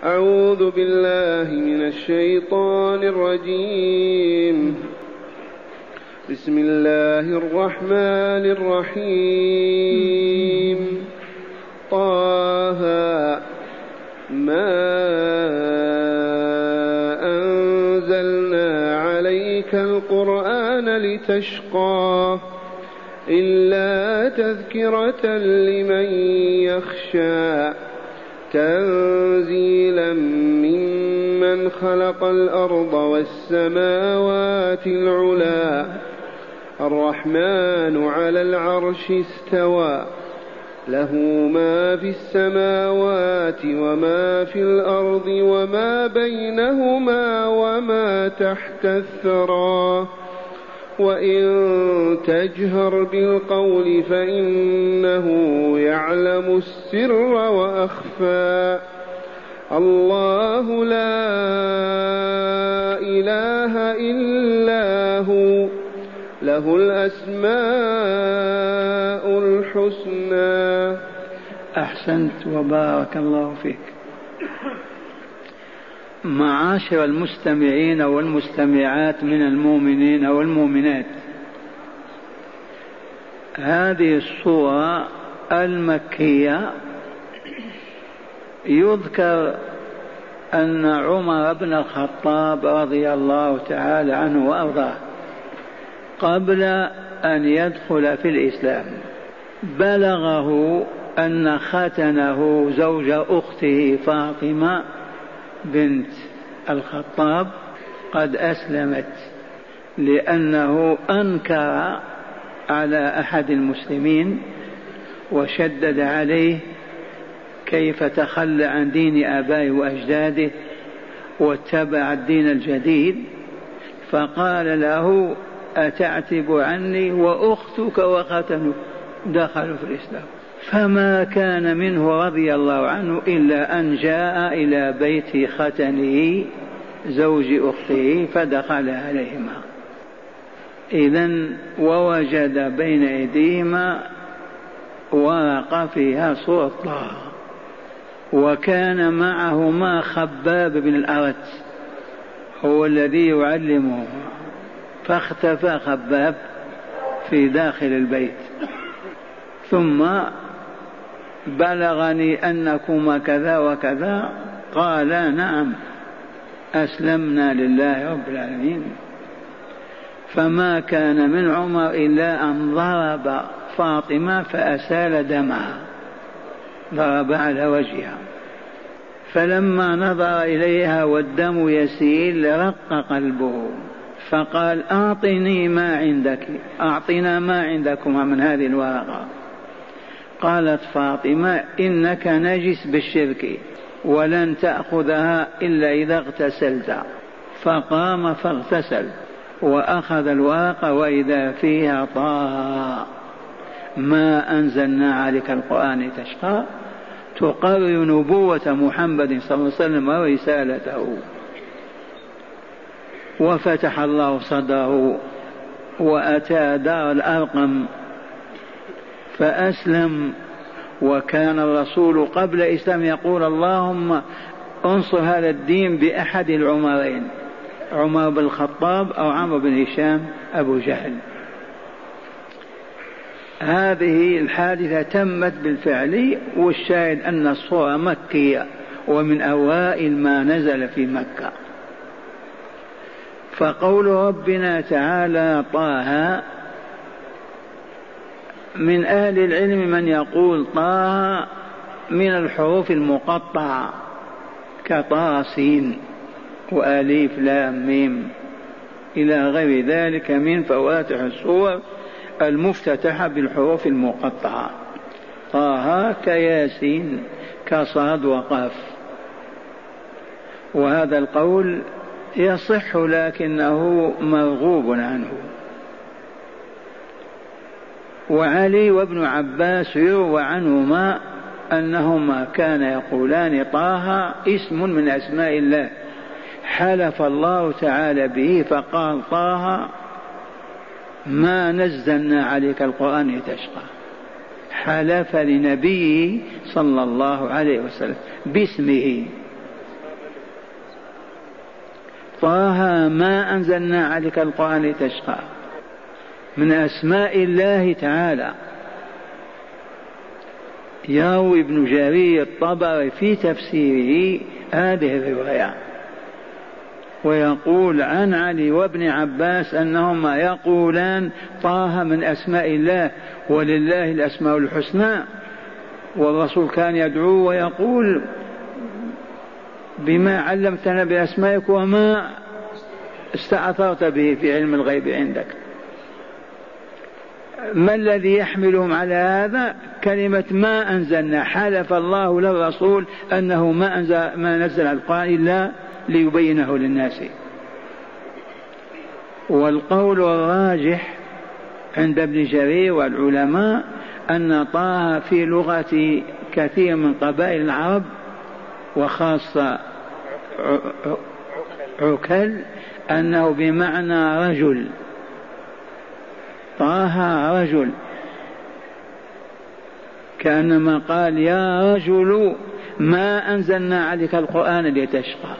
أعوذ بالله من الشيطان الرجيم. بسم الله الرحمن الرحيم. طه ما أنزلنا عليك القرآن لتشقى إلا تذكرة لمن يخشى تنزيلا ممن خلق الأرض والسماوات العلى الرحمن على العرش استوى له ما في السماوات وما في الأرض وما بينهما وما تحت الثرى وإن تجهر بالقول فإنه يعلم السر وأخفى الله لا إله إلا هو له الأسماء الحسنى. أحسنت وبارك الله فيك. معاشر المستمعين والمستمعات من المؤمنين والمؤمنات، هذه السورة المكية يذكر أن عمر بن الخطاب رضي الله تعالى عنه وأرضاه قبل أن يدخل في الإسلام بلغه أن ختنه زوج أخته فاطمة بنت الخطاب قد أسلمت، لأنه أنكر على أحد المسلمين وشدد عليه كيف تخلى عن دين آبائه وأجداده واتبع الدين الجديد، فقال له أتعتب عني وأختك وختنك دخلوا في الإسلام. فما كان منه رضي الله عنه إلا أن جاء إلى بيت ختنه زوج أخته فدخل عليهما. إذن ووجد بين أيديهما ورقة فيها صورة طه، وكان معهما خباب بن الأرت هو الذي يعلمه، فاختفى خباب في داخل البيت. ثم بلغني أنكما كذا وكذا، قال نعم أسلمنا لله رب العالمين. فما كان من عمر إلا أن ضرب فاطمة فأسال دمها، ضرب على وجهها، فلما نظر إليها والدم يسيل رق قلبه، فقال أعطني ما عندك، أعطنا ما عندكما من هذه الورقة. قالت فاطمة إنك نجس بالشرك ولن تأخذها إلا إذا اغتسلت. فقام فاغتسل وأخذ الورقة وإذا فيها طه ما أنزلنا عليك القرآن تشقى، تقرر نبوة محمد صلى الله عليه وسلم ورسالته. وفتح الله صدره وأتى دار الأرقم فأسلم. وكان الرسول قبل الإسلام يقول اللهم انصر هذا الدين بأحد العمرين، عمر بن الخطاب أو عمرو بن هشام أبو جهل. هذه الحادثة تمت بالفعل، والشاهد أن الصورة مكية ومن أوائل ما نزل في مكة. فقول ربنا تعالى طه، من أهل العلم من يقول طه من الحروف المقطعة كطاسين وأليف لام ميم إلى غير ذلك من فواتح السور المفتتحة بالحروف المقطعة، طه كياسين كصاد وقاف. وهذا القول يصح لكنه مرغوب عنه. وعلي وابن عباس يروى عنهما أنهما كان يقولان طه اسم من أسماء الله حلف الله تعالى به، فقال طه ما نزلنا عليك القرآن لتشقى، حلف لنبيه صلى الله عليه وسلم باسمه طه ما أنزلنا عليك القرآن لتشقى، من أسماء الله تعالى. يروي ابن جرير الطبري في تفسيره هذه الرواية ويقول عن علي وابن عباس أنهما يقولان طه من أسماء الله، ولله الأسماء الحسنى، والرسول كان يدعو ويقول بما علمتنا بأسمائك وما استأثرت به في علم الغيب عندك. ما الذي يحملهم على هذا؟ كلمة ما أنزلنا، حلف الله للرسول أنه ما نزل القرآن إلا ليبينه للناس. والقول الراجح عند ابن جرير والعلماء أن طه في لغة كثير من قبائل العرب وخاصة عكل أنه بمعنى رجل، طه رجل، كأنما قال يا رجل ما أنزلنا عليك القرآن لتشقى.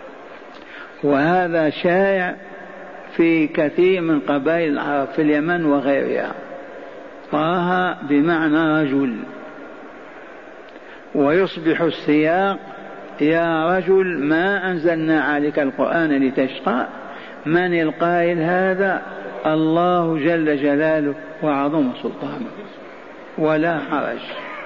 وهذا شائع في كثير من قبائل العرب في اليمن وغيرها، طه بمعنى رجل. ويصبح السياق يا رجل ما أنزلنا عليك القرآن لتشقى. من القائل هذا؟ الله جل جلاله وعظم سلطانه، ولا حرج.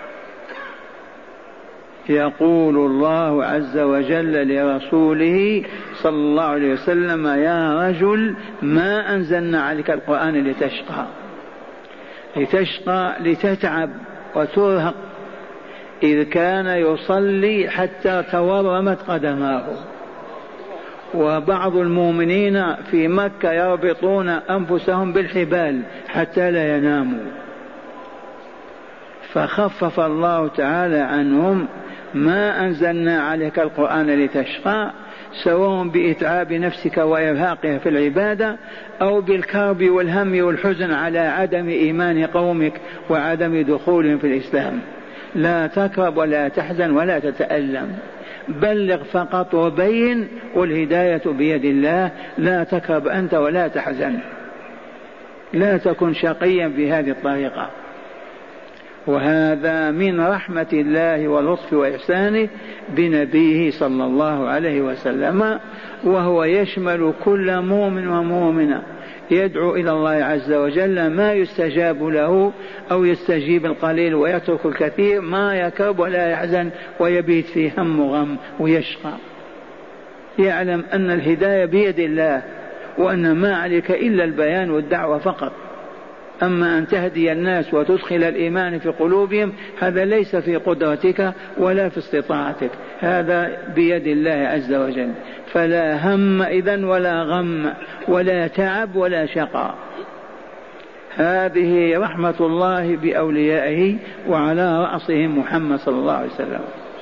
يقول الله عز وجل لرسوله صلى الله عليه وسلم يا رجل ما أنزلنا عليك القرآن لتشقى. لتشقى لتتعب وترهق، إذ كان يصلي حتى تورمت قدماه. وبعض المؤمنين في مكة يربطون أنفسهم بالحبال حتى لا يناموا، فخفف الله تعالى عنهم ما أنزلنا عليك القرآن لتشقى، سواء بإتعاب نفسك وإرهاقها في العبادة أو بالكرب والهم والحزن على عدم إيمان قومك وعدم دخولهم في الإسلام. لا تكرب ولا تحزن ولا تتألم، بلغ فقط وبين، والهداية بيد الله. لا تكرب أنت ولا تحزن، لا تكن شقيا بهذه الطريقة. وهذا من رحمة الله ولطف وإحسانه بنبيه صلى الله عليه وسلم، وهو يشمل كل مؤمن ومؤمنة يدعو إلى الله عز وجل ما يستجاب له أو يستجيب القليل ويترك الكثير، ما يكرب ولا يحزن ويبيت في هم وغم ويشقى. يعلم أن الهداية بيد الله، وأن ما عليك إلا البيان والدعوة فقط. أما أن تهدي الناس وتدخل الإيمان في قلوبهم هذا ليس في قدرتك ولا في استطاعتك، هذا بيد الله عز وجل. فلا هم إذن ولا غم ولا تعب ولا شقاء. هذه رحمة الله بأوليائه وعلى رأسهم محمد صلى الله عليه وسلم.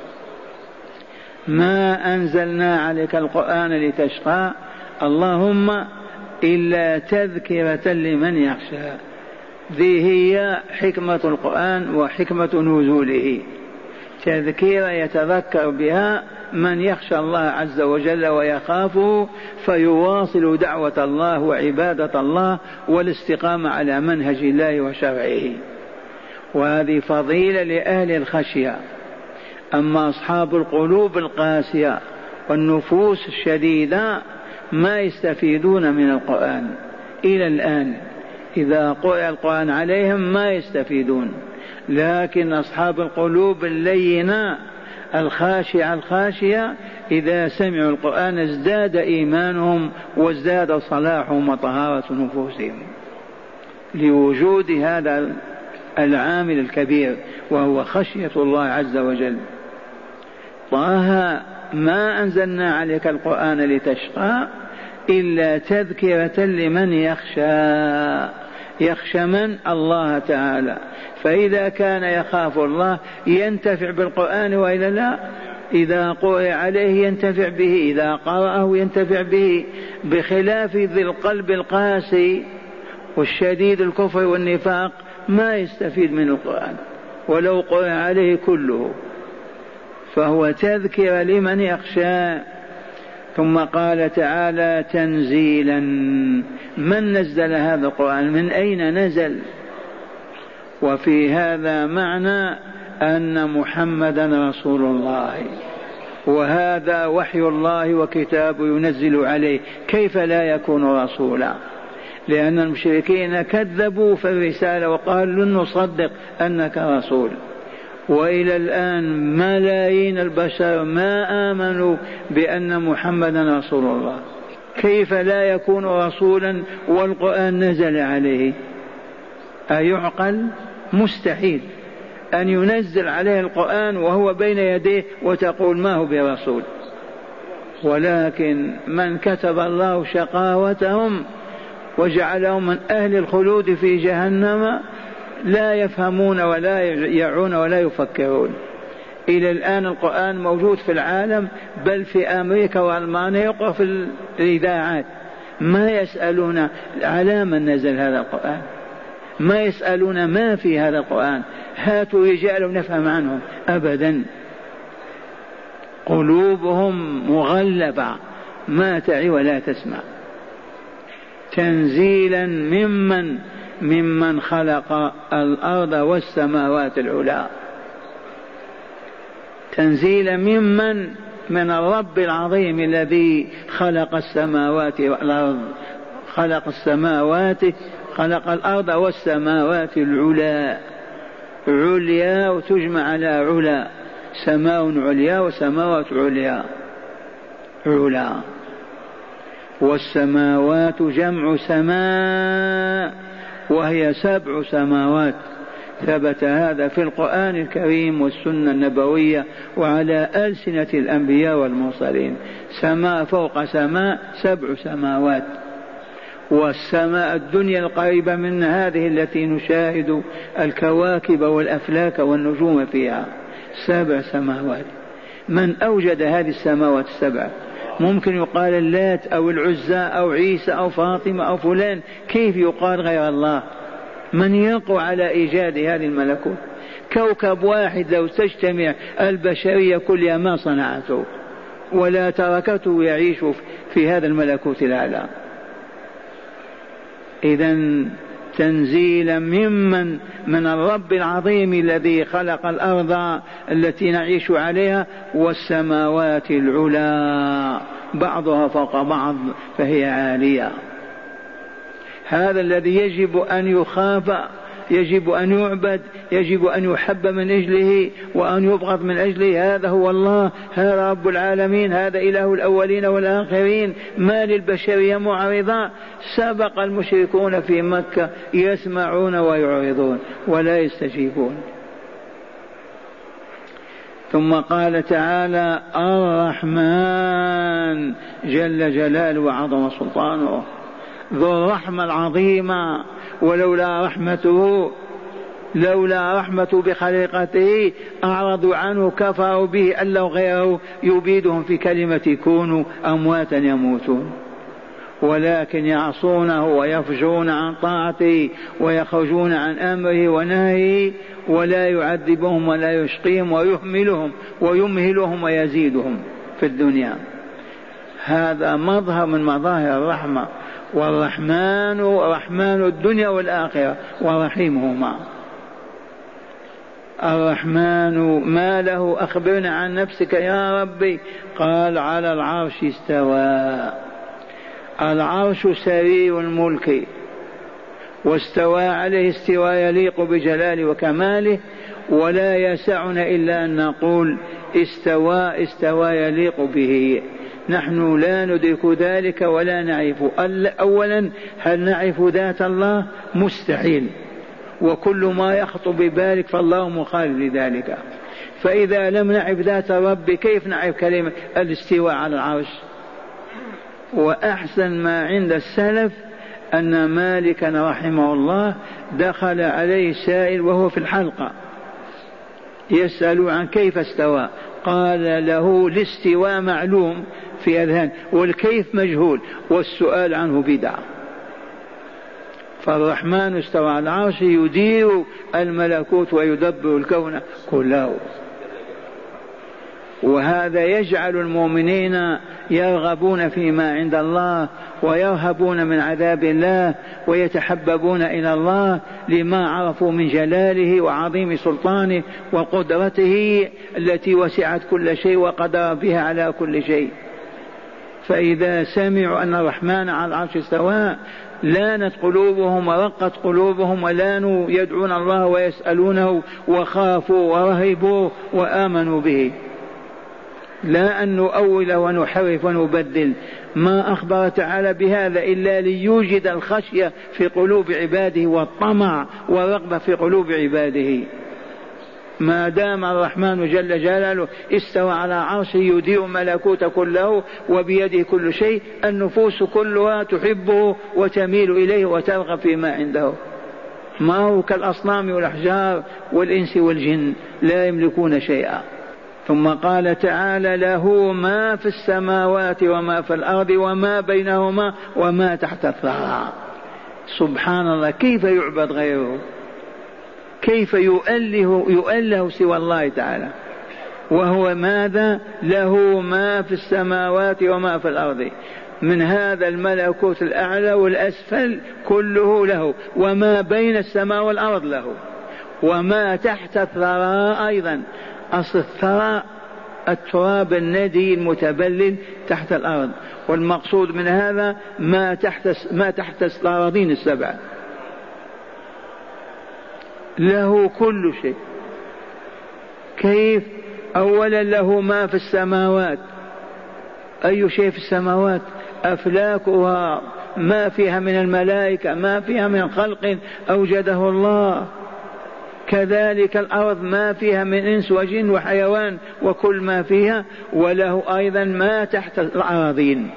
ما أنزلنا عليك القرآن لتشقى اللهم إلا تذكرة لمن يخشى. ذي هي حكمة القرآن وحكمة نزوله، تذكير يتذكر بها من يخشى الله عز وجل ويخافه، فيواصل دعوة الله وعبادة الله والاستقامة على منهج الله وشرعه. وهذه فضيلة لأهل الخشية. أما أصحاب القلوب القاسية والنفوس الشديدة ما يستفيدون من القرآن إلى الآن، إذا قرأ القرآن عليهم ما يستفيدون. لكن أصحاب القلوب اللينة الخاشعة إذا سمعوا القرآن ازداد إيمانهم وازداد صلاحهم وطهارة نفوسهم، لوجود هذا العامل الكبير وهو خشية الله عز وجل. طه ما أنزلنا عليك القرآن لتشقى إلا تذكرة لمن يخشى. يخشى من؟ الله تعالى. فإذا كان يخاف الله ينتفع بالقرآن وإلا لا؟ إذا قرأ عليه ينتفع به، إذا قرأه ينتفع به، بخلاف ذي القلب القاسي والشديد الكفر والنفاق ما يستفيد من القرآن ولو قرأ عليه كله. فهو تذكر لمن يخشى. ثم قال تعالى تنزيلا. من نزل هذا القرآن؟ من أين نزل؟ وفي هذا معنى أن محمدا رسول الله، وهذا وحي الله وكتاب ينزل عليه، كيف لا يكون رسولا؟ لأن المشركين كذبوا في الرسالة وقالوا لن نصدق أنك رسول، وإلى الآن ملايين البشر ما آمنوا بأن محمدا رسول الله، كيف لا يكون رسولا والقرآن نزل عليه؟ أيعقل؟ مستحيل أن ينزل عليه القرآن وهو بين يديه وتقول ما هو برسول. ولكن من كتب الله شقاوتهم وجعلهم من أهل الخلود في جهنم لا يفهمون ولا يعون ولا يفكرون. إلى الآن القرآن موجود في العالم، بل في أمريكا وألمانيا يقرأ في الإذاعات، ما يسألون على من نزل هذا القرآن، ما يسألون ما في هذا القرآن، هاتوا رجال نفهم عنهم، أبدا. قلوبهم مغلبة ما تعي ولا تسمع. تنزيلا ممن خلق الأرض والسماوات العلى، تنزيلا من الرب العظيم الذي خلق السماوات والأرض، خلق السماوات، خلق الأرض والسماوات العلى، عليا وتجمع على علا، سماء عليا وسماوات عليا، علا. والسماوات جمع سماء وهي 7 سماوات، ثبت هذا في القرآن الكريم والسنة النبوية وعلى ألسنة الأنبياء والمرسلين، سماء فوق سماء، 7 سماوات. والسماء الدنيا القريبة من هذه التي نشاهد الكواكب والأفلاك والنجوم فيها، 7 سماوات. من أوجد هذه السماوات 7؟ ممكن يقال اللات أو العزى أو عيسى أو فاطمة أو فلان، كيف يقال غير الله؟ من يقوى على إيجاد هذه الملكوت؟ كوكب واحد لو تجتمع البشرية كلها ما صنعته ولا تركته يعيش في هذا الملكوت الأعلى. إذن تنزيلا من الرب العظيم الذي خلق الأرض التي نعيش عليها والسماوات العلى بعضها فوق بعض فهي عالية. هذا الذي يجب أن يخاف، يجب أن يعبد، يجب أن يحب من أجله وأن يبغض من أجله. هذا هو الله، هذا رب العالمين، هذا إله الأولين والآخرين. ما للبشرية معرضة؟ سبق المشركون في مكة يسمعون ويعرضون ولا يستجيبون. ثم قال تعالى الرحمن جل جلاله وعظم سلطانه، ذو الرحمة العظيمة، ولولا رحمته بخليقته أعرضوا عنه، كفروا به، أن لو غيره يبيدهم في كلمة كونوا أمواتا يموتون. ولكن يعصونه ويفجرون عن طاعته ويخرجون عن أمره ونهيه، ولا يعذبهم ولا يشقيهم ويمهلهم ويزيدهم في الدنيا. هذا مظهر من مظاهر الرحمة. والرحمن رحمن الدنيا والآخرة ورحيمهما. الرحمن ما له؟ أخبرنا عن نفسك يا ربي. قال على العرش استوى. العرش سرير الملك، واستوى عليه استواء يليق بجلاله وكماله، ولا يسعنا إلا أن نقول استوى يليق به. نحن لا ندرك ذلك ولا نعرف. أولا هل نعرف ذات الله؟ مستحيل، وكل ما يخطر ببالك فالله مخالف لذلك. فإذا لم نعرف ذات الرب كيف نعرف كلمة الاستواء على العرش؟ وأحسن ما عند السلف أن مالكا رحمه الله دخل عليه سائل وهو في الحلقة يسأل عن كيف استوى، قال له الاستواء معلوم في أذهان والكيف مجهول، والسؤال عنه بدعة. فالرحمن استوى على العرش يدير الملكوت ويدبر الكون كله. وهذا يجعل المؤمنين يرغبون فيما عند الله ويرهبون من عذاب الله ويتحببون إلى الله لما عرفوا من جلاله وعظيم سلطانه وقدرته التي وسعت كل شيء وقدر بها على كل شيء. فإذا سمعوا أن الرحمن على العرش استوى لانت قلوبهم ورقت قلوبهم ولانوا يدعون الله ويسألونه وخافوا ورهبوا وآمنوا به. لا أن نؤول ونحرف ونبدل ما أخبر تعالى بهذا إلا ليوجد الخشية في قلوب عباده والطمع والرغبة في قلوب عباده. ما دام الرحمن جل جلاله استوى على عرشه يدير ملكوت كله وبيده كل شيء، النفوس كلها تحبه وتميل إليه وترغب فيما عنده. ما هو كالأصنام والأحجار والإنس والجن لا يملكون شيئا. ثم قال تعالى له ما في السماوات وما في الأرض وما بينهما وما تحت الثرى. سبحان الله، كيف يعبد غيره؟ كيف يؤله سوى الله تعالى؟ وهو ماذا؟ له ما في السماوات وما في الأرض، من هذا الملكوت الأعلى والأسفل كله له، وما بين السماء والأرض له، وما تحت الثرى أيضا. أصل الثرى التراب الندي المتبلل تحت الأرض، والمقصود من هذا ما تحت الأراضين السبع، له كل شيء. كيف؟ أولا له ما في السماوات. أي شيء في السماوات؟ أفلاكها، ما فيها من الملائكة، ما فيها من خلق أوجده الله. كذلك الأرض ما فيها من إنس وجن وحيوان وكل ما فيها، وله أيضا ما تحت الأراضين.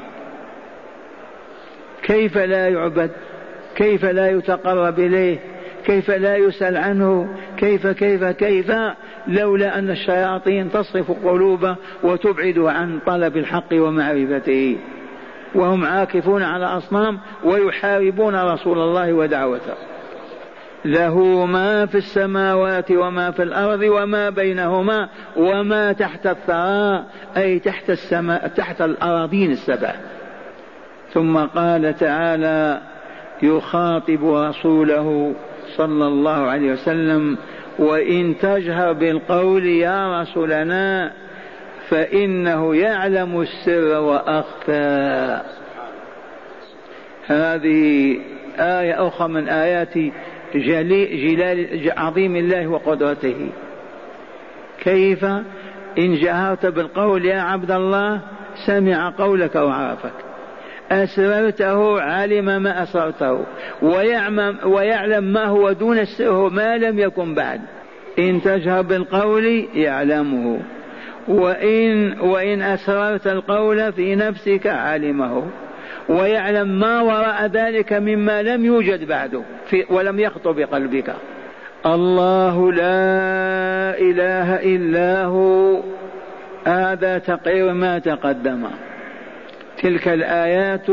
كيف لا يعبد؟ كيف لا يتقرب إليه؟ كيف لا يسأل عنه؟ كيف لولا أن الشياطين تصرف قلوبه وتبعد عن طلب الحق ومعرفته، وهم عاكفون على أصنام ويحاربون رسول الله ودعوته. له ما في السماوات وما في الأرض وما بينهما وما تحت الثرى، أي تحت السماء، تحت الأراضين السبع. ثم قال تعالى يخاطب رسوله صلى الله عليه وسلم: وإن تجهر بالقول يا رسولنا فإنه يعلم السر وأخفى. هذه آية أخرى من آيات جلال عظيم الله وقدرته. كيف؟ إن جهرت بالقول يا عبد الله سمع قولك وعرفك، أسررته علم ما أسررته، ويعلم ما هو دون السر ما لم يكن بعد. إن تجهر بالقول يعلمه، وإن أسررت القول في نفسك علمه، ويعلم ما وراء ذلك مما لم يوجد بعده ولم يخطر بقلبك. الله لا إله إلا هو. هذا تقرير ما تقدم. تلك الآيات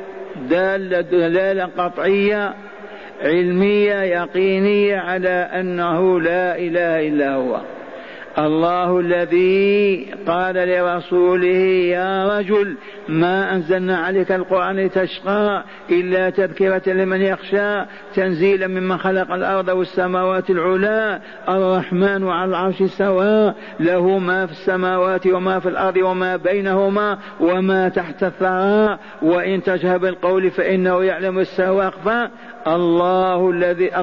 دالة قطعية علمية يقينية على أنه لا إله إلا هو. الله الذي قال لرسوله يا رجل ما أنزلنا عليك القرآن لتشقى إلا تذكرة لمن يخشى تنزيلا ممن خلق الأرض والسماوات العلى الرحمن على العرش استوى له ما في السماوات وما في الأرض وما بينهما وما تحت الثرى وإن تجهر بالقول فإنه يعلم السر وأخفى. الله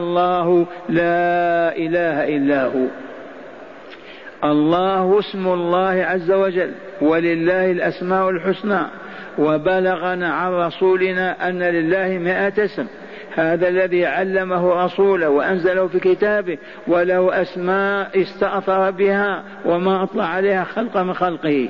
لا إله إلا هو. الله اسم الله عز وجل، ولله الأسماء الحسنى. وبلغنا عن رسولنا أن لله 100 اسم، هذا الذي علمه رسوله وأنزله في كتابه، وله أسماء استأثر بها وما أطلع عليها خلق من خلقه.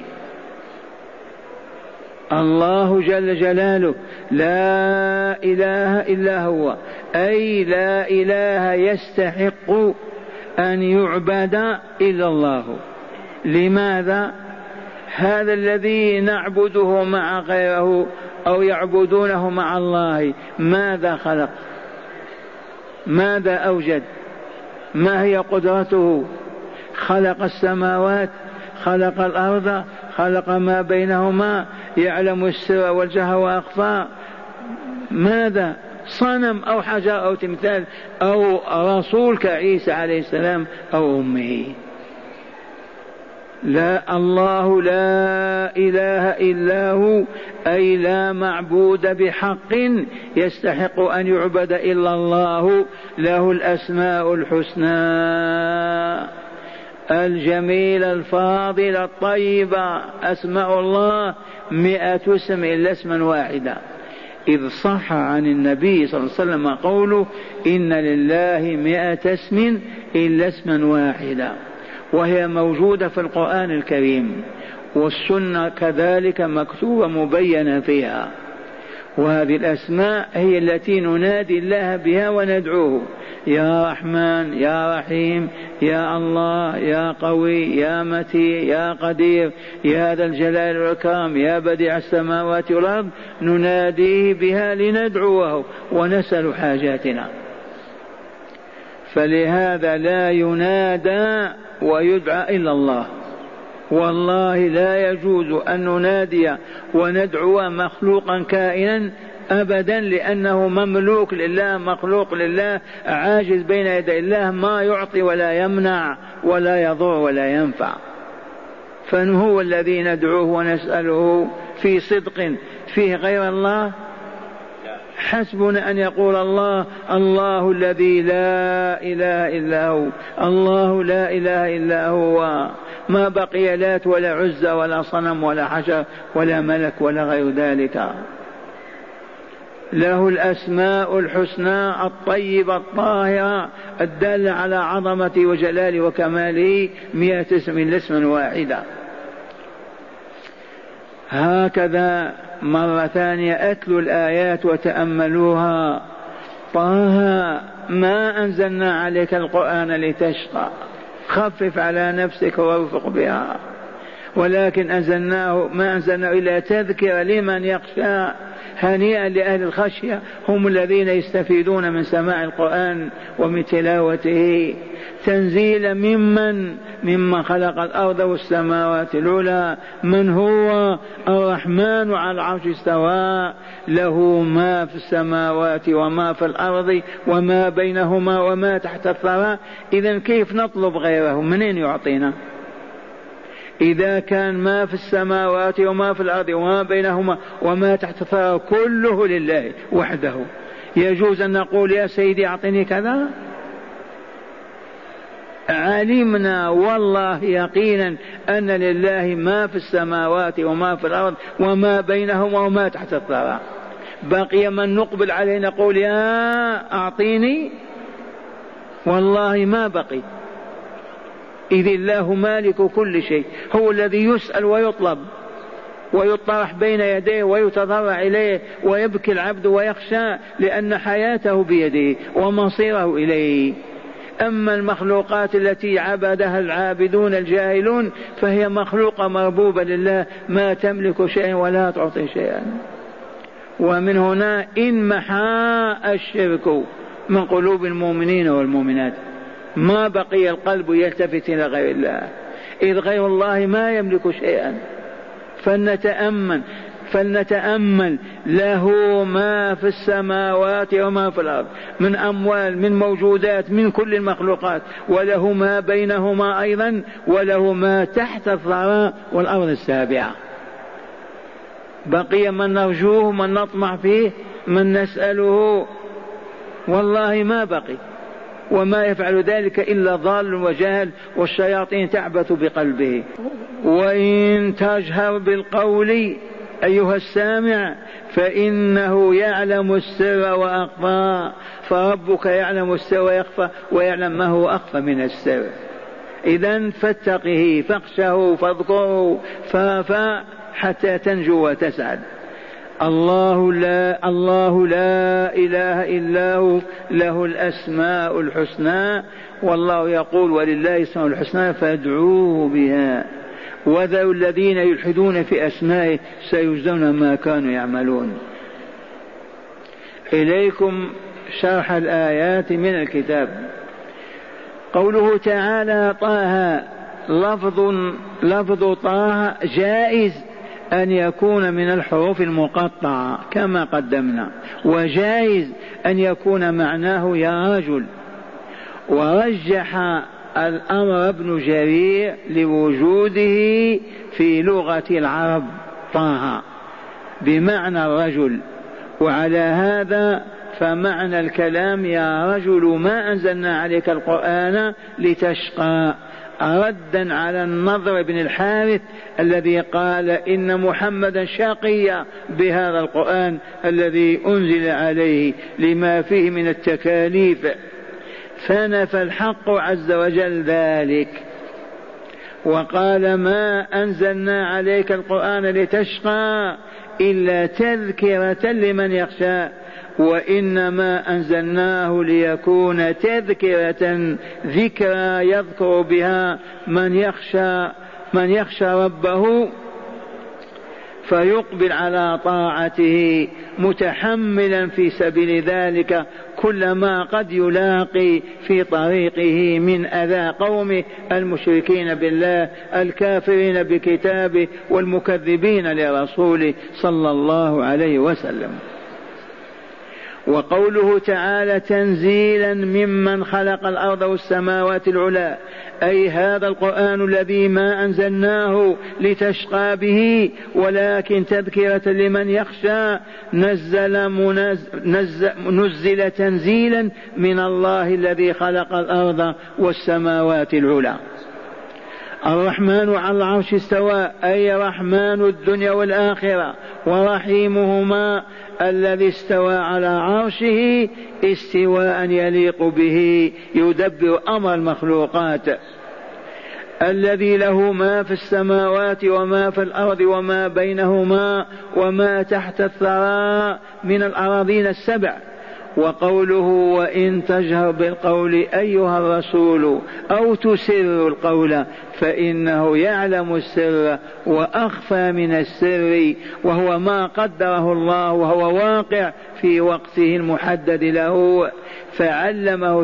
الله جل جلاله لا إله إلا هو، أي لا إله يستحق أن يعبد إلا الله. لماذا؟ هذا الذي نعبده مع غيره أو يعبدونه مع الله ماذا خلق؟ ماذا أوجد؟ ما هي قدرته؟ خلق السماوات، خلق الأرض، خلق ما بينهما، يعلم السر والجهر وأخفى. ماذا؟ صنم أو حجر أو تمثال أو رسول كعيسى عليه السلام أو أمه. لا، الله لا إله إلا هو، أي لا معبود بحق يستحق أن يعبد إلا الله، له الأسماء الحسنى الجميلة الفاضلة الطيبة. أسماء الله 100 اسم إلا اسما واحدا، إذ صح عن النبي صلى الله عليه وسلم قوله إن لله 100 اسم إلا اسما واحدا، وهي موجودة في القرآن الكريم، والسنة كذلك مكتوبة مبينة فيها. وهذه الأسماء هي التي ننادي الله بها وندعوه: يا رحمن، يا رحيم، يا الله، يا قوي، يا متي، يا قدير، يا ذا الجلال والإكرام، يا بديع السماوات والأرض. نناديه بها لندعوه ونسأل حاجاتنا. فلهذا لا ينادى ويدعى إلا الله. والله لا يجوز أن ننادي وندعو مخلوقا كائنا أبدا، لأنه مملوك لله، مخلوق لله، عاجز بين يدي الله، ما يعطي ولا يمنع ولا يضر ولا ينفع. فهو الذي ندعوه ونسأله في صدق فيه غير الله. حسبنا أن يقول الله: الله الذي لا إله إلا هو، الله لا إله إلا هو. ما بقي لات ولا عزى ولا صنم ولا حجر ولا ملك ولا غير ذلك. له الأسماء الحسنى الطيبة الطاهرة الدالة على عظمته وجلاله وكماله، 100 اسم إلا اسما واحدا. هكذا مرة ثانية أتلوا الآيات وتأملوها. طه ما أنزلنا عليك القرآن لتشقى، خفف على نفسك وارفق بها، ولكن ما أنزلناه إلا تذكر لمن يخشى. هنيئا لأهل الخشية، هم الذين يستفيدون من سماع القرآن ومن تلاوته. تنزيل ممن خلق الأرض والسماوات العلى، من هو الرحمن على العرش استوى، له ما في السماوات وما في الأرض وما بينهما وما تحت الثرى. إذن كيف نطلب غيره؟ منين يعطينا إذا كان ما في السماوات وما في الأرض وما بينهما وما تحت الثرى كله لله وحده؟ يجوز أن نقول يا سيدي أعطني كذا؟ علمنا والله يقينا أن لله ما في السماوات وما في الأرض وما بينهما وما تحت الثرى. بقي من نقبل عليه نقول يا أعطيني؟ والله ما بقي. إذ الله مالك كل شيء، هو الذي يسأل ويطلب ويطرح بين يديه ويتضرع إليه، ويبكي العبد ويخشى، لأن حياته بيده ومصيره إليه. أما المخلوقات التي عبدها العابدون الجاهلون فهي مخلوقة مربوبة لله، ما تملك شيئا ولا تعطي شيئا. ومن هنا إن محى الشرك من قلوب المؤمنين والمؤمنات، ما بقي القلب يلتفت إلى غير الله، إذ غير الله ما يملك شيئا. فلنتأمل له ما في السماوات وما في الأرض من أموال، من موجودات، من كل المخلوقات، وله ما بينهما أيضا، وله ما تحت الثرى والأرض السابعة. بقي من نرجوه، من نطمع فيه، من نسأله؟ والله ما بقي. وما يفعل ذلك إلا ضال وجاهل، والشياطين تعبث بقلبه. وإن تجهر بالقول أيها السامع فإنه يعلم السر وأخفى، فربك يعلم السر ويخفى، ويعلم ما هو أخفى من السر. إذن فاتقه، فاخشه، فاذكره، فافا حتى تنجو وتسعد. الله لا إله إلا هو، له الأسماء الحسنى. والله يقول ولله الأسماء الحسنى فادعوه بها، وذروا الذين يلحدون في أسمائه سيجزون ما كانوا يعملون. إليكم شرح الآيات من الكتاب. قوله تعالى: طه لفظ طه جائز أن يكون من الحروف المقطعة كما قدمنا، وجائز أن يكون معناه يا رجل. ورجح الأمر ابن جرير لوجوده في لغة العرب طه بمعنى الرجل، وعلى هذا فمعنى الكلام يا رجل ما أنزلنا عليك القرآن لتشقى، ردا على النضر بن الحارث الذي قال إن محمدا شقي بهذا القرآن الذي أنزل عليه لما فيه من التكاليف، فنفى الحق عز وجل ذلك وقال ما أنزلنا عليك القرآن لتشقى إلا تذكرة لمن يخشى، وإنما أنزلناه ليكون تذكرة ذكرى يذكر بها من يخشى ربه فيقبل على طاعته متحملا في سبيل ذلك كل ما قد يلاقي في طريقه من أذى قومه المشركين بالله الكافرين بكتابه والمكذبين لرسوله صلى الله عليه وسلم. وقوله تعالى تنزيلا ممن خلق الأرض والسماوات العلى، أي هذا القرآن الذي ما أنزلناه لتشقى به ولكن تذكرة لمن يخشى نزل تنزيلا من الله الذي خلق الأرض والسماوات العلى. الرحمن على العرش استوى، أي رحمن الدنيا والآخرة ورحيمهما الذي استوى على عرشه استواء يليق به يدبر أمر المخلوقات، الذي له ما في السماوات وما في الأرض وما بينهما وما تحت الثرى من الأراضين السبع. وقوله وإن تجهر بالقول أيها الرسول أو تسر القول فإنه يعلم السر وأخفى من السر، وهو ما قدره الله وهو واقع في وقته المحدد له، فعلمه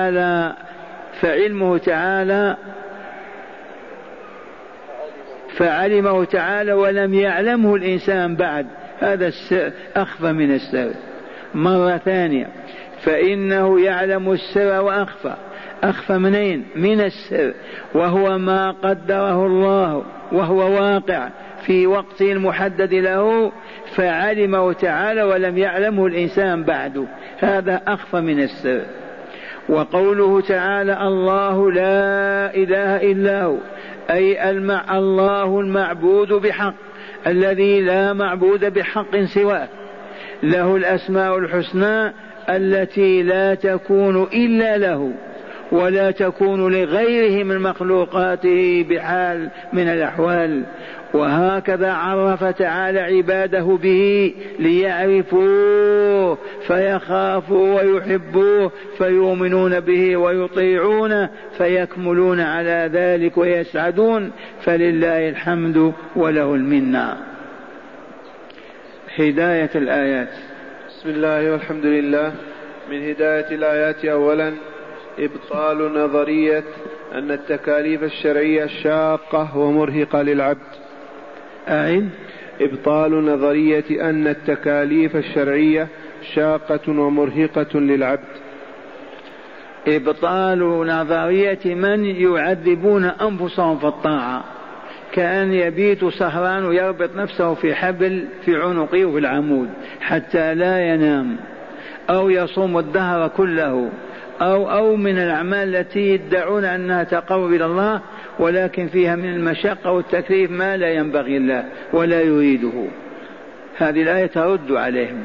تعالى ولم يعلمه الإنسان بعد، هذا السر أخفى من السر. مرة ثانية فإنه يعلم السر وأخفى، أخفى منين؟ من السر، وهو ما قدره الله وهو واقع في وقته المحدد له، فعلمه تعالى ولم يعلمه الإنسان بعد، هذا أخفى من السر. وقوله تعالى الله لا إله إلا هو، أي الله المعبود بحق الذي لا معبود بحق سواه، له الأسماء الحسنى التي لا تكون إلا له ولا تكون لغيره من مخلوقاته بحال من الأحوال. وهكذا عرف تعالى عباده به ليعرفوه فيخافوا ويحبوه فيؤمنون به ويطيعونه فيكملون على ذلك ويسعدون، فلله الحمد وله المنة. هداية الآيات. بسم الله والحمد لله. من هداية الآيات أولا إبطال نظرية أن التكاليف الشرعية شاقة ومرهقة للعبد. إبطال نظرية أن التكاليف الشرعية شاقة ومرهقة للعبد. إبطال نظرية من يعذبون أنفسهم في الطاعة، كأن يبيت سهران ويربط نفسه في حبل في عنقه وفي العمود حتى لا ينام، أو يصوم الدهر كله، أو من الأعمال التي يدعون أنها تقرب إلى الله ولكن فيها من المشقة والتكليف ما لا ينبغي الله ولا يريده. هذه الآية ترد عليهم.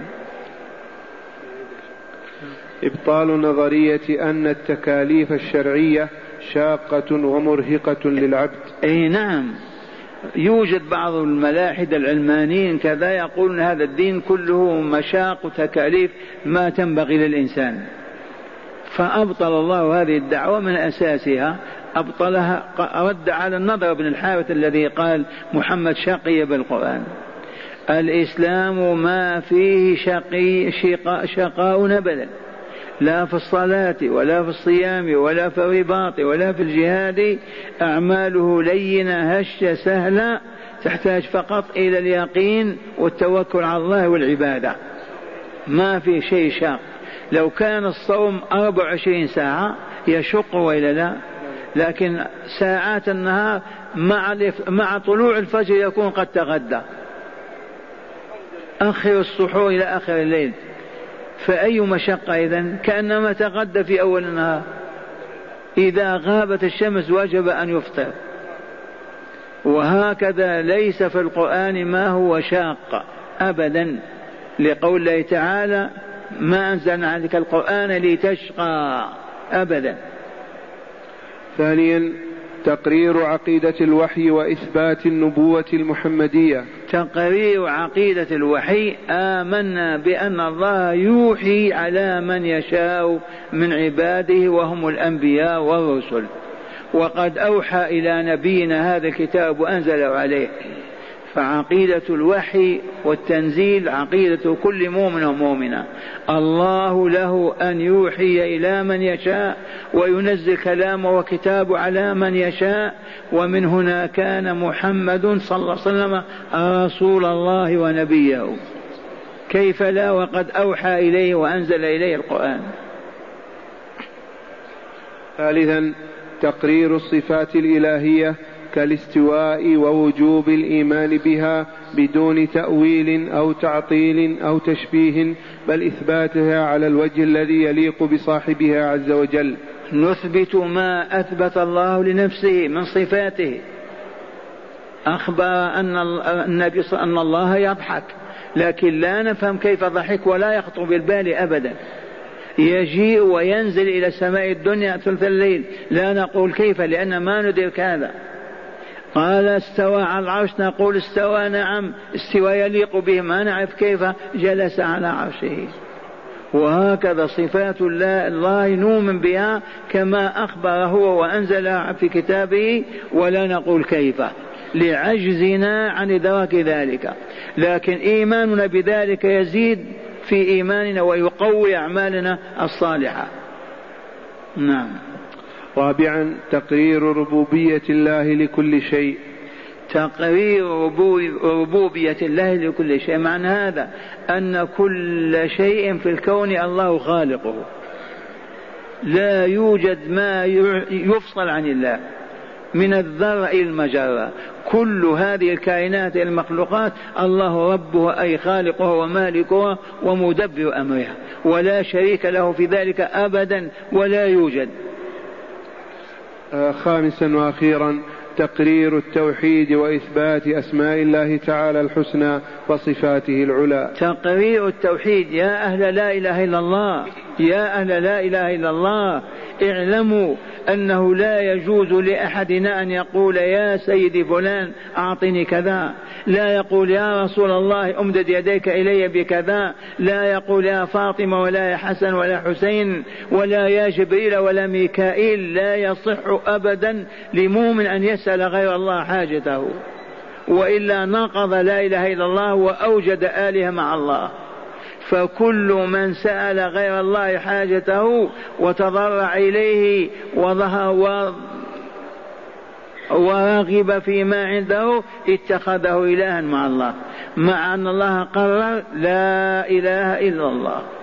إبطال نظرية أن التكاليف الشرعية شاقة ومرهقة للعبد. أي نعم، يوجد بعض الملاحدة العلمانيين كذا يقولون هذا الدين كله مشاق وتكاليف ما تنبغي للإنسان، فأبطل الله هذه الدعوة من أساسها، أبطلها، رد على النضر بن الحارث الذي قال محمد شقي بالقرآن. الإسلام ما فيه شقاء أبدا، لا في الصلاة ولا في الصيام ولا في الرباط ولا في الجهاد، أعماله لينة هشة سهلة، تحتاج فقط إلى اليقين والتوكل على الله والعبادة، ما في شيء شاق. لو كان الصوم 24 ساعة يشق وإلا لا، لكن ساعات النهار مع طلوع الفجر يكون قد تغدى، أخر السحور إلى آخر الليل، فأي مشقة إذن؟ كأنما تغدى في أول النهار. إذا غابت الشمس وجب أن يفطر. وهكذا ليس في القرآن ما هو شاق أبدا، لقول الله تعالى ما أنزلنا عليك القرآن لتشقى أبدا. ثانيا تقرير عقيدة الوحي وإثبات النبوة المحمدية. تقرير عقيدة الوحي، آمنا بأن الله يوحي على من يشاء من عباده وهم الأنبياء والرسل، وقد أوحى إلى نبينا هذا الكتاب وأنزله عليه. فعقيدة الوحي والتنزيل عقيدة كل مؤمن ومؤمنة، الله له أن يوحي إلى من يشاء وينزل كلامه وكتابه على من يشاء، ومن هنا كان محمد صلى الله عليه وسلم رسول الله ونبيه، كيف لا وقد أوحى إليه وأنزل إليه القرآن. ثالثا تقرير الصفات الإلهية كالاستواء ووجوب الإيمان بها بدون تأويل أو تعطيل أو تشبيه، بل إثباتها على الوجه الذي يليق بصاحبها عز وجل. نثبت ما أثبت الله لنفسه من صفاته. أخبر أن الله يضحك، لكن لا نفهم كيف ضحك ولا يخطر بالبال أبدا. يجيء وينزل إلى السماء الدنيا ثلث الليل، لا نقول كيف لأن ما ندرك هذا. قال استوى على العرش، نقول استوى نعم، استوى يليق به، ما نعرف كيف جلس على عرشه. وهكذا صفات الله نؤمن بها كما أخبر هو وأنزلها في كتابه، ولا نقول كيف لعجزنا عن إدراك ذلك، لكن إيماننا بذلك يزيد في إيماننا ويقوي أعمالنا الصالحة. نعم. رابعا تقرير ربوبية الله لكل شيء. تقرير ربوبية الله لكل شيء، معنى هذا أن كل شيء في الكون الله خالقه، لا يوجد ما يفصل عن الله، من الذرة إلى المجرة، كل هذه الكائنات المخلوقات الله ربها أي خالقها ومالكها ومدبر أمرها، ولا شريك له في ذلك أبدا ولا يوجد. خامسا وأخيرا تقرير التوحيد وإثبات أسماء الله تعالى الحسنى وصفاته العلى. تقرير التوحيد، يا أهل لا إله إلا الله، يا أهل لا إله إلا الله، اعلموا أنه لا يجوز لأحدنا أن يقول يا سيدي فلان أعطني كذا، لا يقول يا رسول الله أمدد يديك إلي بكذا، لا يقول يا فاطمة ولا يا حسن ولا حسين ولا يا جبريل ولا ميكائيل. لا يصح أبدا لمؤمن أن يسأل غير الله حاجته، وإلا نقض لا إله إلا الله وأوجد آلهة مع الله. فكل من سأل غير الله حاجته وتضرع إليه ورغب فيما عنده اتخذه إلها مع الله، مع أن الله قرر لا إله إلا الله.